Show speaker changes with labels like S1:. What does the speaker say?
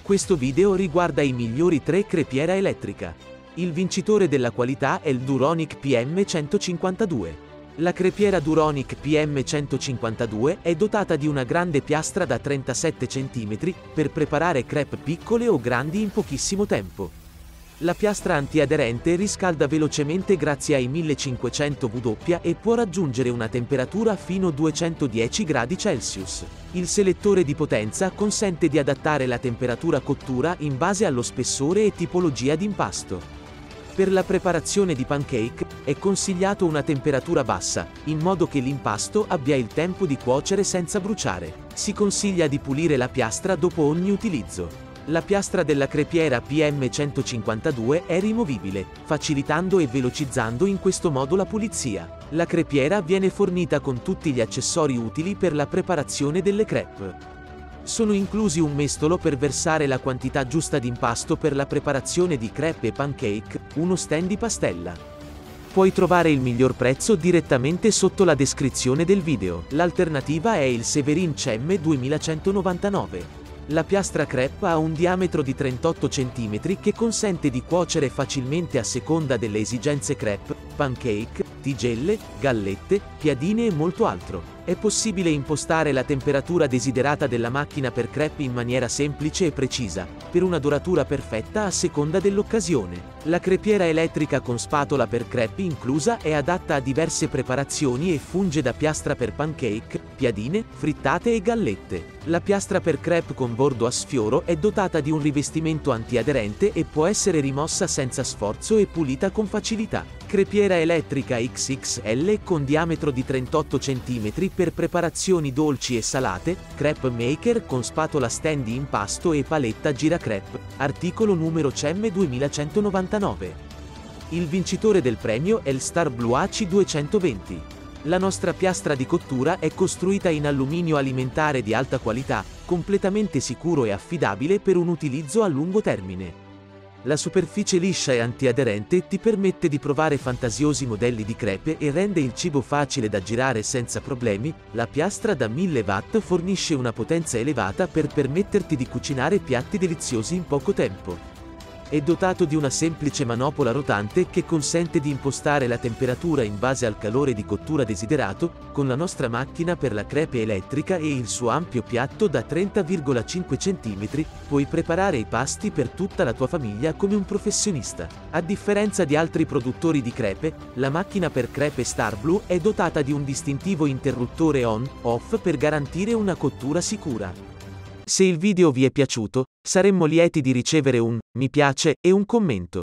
S1: Questo video riguarda i migliori 3 crepiera elettrica. Il vincitore della qualità è il Duronic PM152. La crepiera Duronic PM152 è dotata di una grande piastra da 37 cm per preparare crepe piccole o grandi in pochissimo tempo. La piastra antiaderente riscalda velocemente grazie ai 1500 W e può raggiungere una temperatura fino a 210 gradi Celsius. Il selettore di potenza consente di adattare la temperatura cottura in base allo spessore e tipologia di impasto. Per la preparazione di pancake è consigliato una temperatura bassa, in modo che l'impasto abbia il tempo di cuocere senza bruciare. Si consiglia di pulire la piastra dopo ogni utilizzo. La piastra della crepiera PM152 è rimovibile, facilitando e velocizzando in questo modo la pulizia. La crepiera viene fornita con tutti gli accessori utili per la preparazione delle crepe. Sono inclusi un mestolo per versare la quantità giusta di impasto per la preparazione di crepe e pancake, uno stand di pastella. Puoi trovare il miglior prezzo direttamente sotto la descrizione del video. L'alternativa è il Severin CEM 2199. La piastra crepe ha un diametro di 38 cm che consente di cuocere facilmente a seconda delle esigenze crepe, pancake, tigelle, gallette, piadine e molto altro. È possibile impostare la temperatura desiderata della macchina per crepe in maniera semplice e precisa, per una doratura perfetta a seconda dell'occasione. La crepiera elettrica con spatola per crepe inclusa è adatta a diverse preparazioni e funge da piastra per pancake, piadine, frittate e gallette. La piastra per crepe con bordo a sfioro è dotata di un rivestimento antiaderente e può essere rimossa senza sforzo e pulita con facilità. Crepiera elettrica XXL con diametro di 38 cm per preparazioni dolci e salate, crepe maker con spatola stand di impasto e paletta giracrepe, articolo numero CEM 2199. Il vincitore del premio è il Star Blue AC220. La nostra piastra di cottura è costruita in alluminio alimentare di alta qualità, completamente sicuro e affidabile per un utilizzo a lungo termine. La superficie liscia e antiaderente ti permette di provare fantasiosi modelli di crepe e rende il cibo facile da girare senza problemi. La piastra da 1000 watt fornisce una potenza elevata per permetterti di cucinare piatti deliziosi in poco tempo. È dotato di una semplice manopola rotante che consente di impostare la temperatura in base al calore di cottura desiderato. Con la nostra macchina per la crepe elettrica e il suo ampio piatto da 30,5 cm, puoi preparare i pasti per tutta la tua famiglia come un professionista. A differenza di altri produttori di crepe, la macchina per crepe Star Blue è dotata di un distintivo interruttore on-off per garantire una cottura sicura. Se il video vi è piaciuto, saremmo lieti di ricevere un mi piace e un commento.